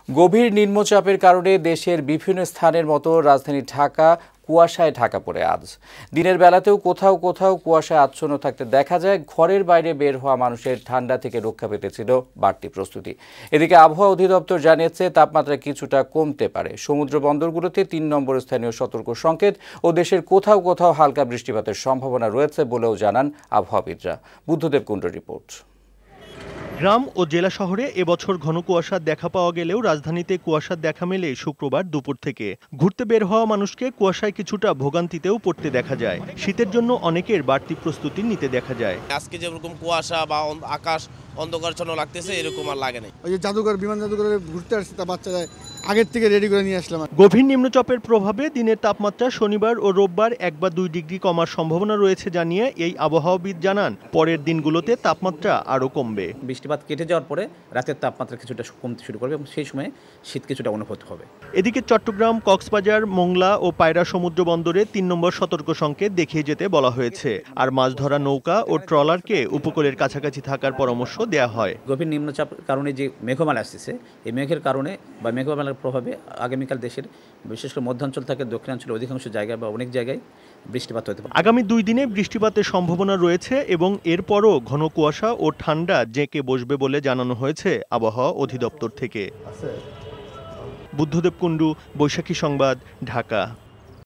গভীর নিম্নচাপের কারণে দেশের বিভিন্ন স্থানের মতো রাজধানী ঢাকা কুয়াশায় ঢাকা পড়ে আজ। দিনের বেলাতেও কোথাও কোথাও কুয়াশায় আচ্ছন্ন থাকতে দেখা যায়। ঘরের বাইরে বের হওয়া মানুষের ঠান্ডা থেকে রক্ষা পেতে ছিল বাড়তি প্রস্তুতি। এদিকে আবহাওয়া অধিদপ্তর জানিয়েছে তাপমাত্রা কিছুটা কমতে পারে। সমুদ্র বন্দরগুলোতে ৩ নম্বর স্থানীয় সতর্ক সংকেত ও দেশের কোথাও কোথাও হালকা বৃষ্টিপাতের সম্ভাবনা রয়েছে বলেও জানান আবহাওয়াবিদরা। বুদ্ধদেব কুণ্ডুর রিপোর্ট। গ্রাম ও জেলা শহরে এবছর ঘন কুয়াশার দেখা পাওয়া গেলেও রাজধানীতে কুয়াশার দেখা মেলে শুক্রবার দুপুর থেকে। ঘুরতে বের হওয়া মানুষকে কুয়াশায় কিছুটা ভোগান্তিতেও পড়তে দেখা যায়। শীতের জন্য অনেকের বাড়তি প্রস্তুতি নিতে দেখা যায়। আজকে যেরকম কুয়াশা বা আকাশ অন্ধকারচ্ছন্ন লাগতেছে এরকম আর লাগে নাই। ওই যে জাদুঘর বিমান জাদুঘরে ঘুরতে আসছে, তা বাচ্চারা আগের থেকে রেডি করে নিয়ে আসলাম। গভীর নিম্নচাপের প্রভাবে দিনের তাপমাত্রা শনিবার ও রোববার 1 বা 2 ডিগ্রি কমার সম্ভাবনা রয়েছে জানিয়ে এই আবহাওয়াবিদ জানান পরের দিনগুলোতে তাপমাত্রা আরও কমবে। বৃষ্টিপাত কেটে যাওয়ার পরে রাতের তাপমাত্রা কিছুটা কমতে শুরু করবে এবং সেই সময়ে শীত কিছুটা অনুভূত হবে। এদিকে চট্টগ্রাম, কক্সবাজার, মোংলা ও পায়রা সমুদ্র বন্দরে 3 নম্বর সতর্ক সংকেত দেখিয়ে যেতে বলা হয়েছে। আর মাছ ধরা নৌকা ও ট্রলারকে উপকূলের কাছাকাছি থাকার পরামর্শ দেওয়া হয়। গভীর নিম্নচাপের কারণে যে মেঘমালা আসছে, এই মেঘের কারণে বা মেঘমালার প্রভাবে আগামীকাল দেশের বিশেষ করে মধ্যাঞ্চল থেকে দক্ষিণাঞ্চলের অধিকাংশ জায়গায় বা অনেক জায়গায় বৃষ্টিপাত হতে পারে। আগামী 2 দিনে বৃষ্টিপাতের সম্ভাবনা রয়েছে এবং এরপরও ঘন কুয়াশা ও ঠান্ডা জেঁকে বসবে বলে জানানো হয়েছে আবহাওয়া অধিদপ্তর থেকে। বুদ্ধদেব কুণ্ডু, বৈশাখী সংবাদ, ঢাকা।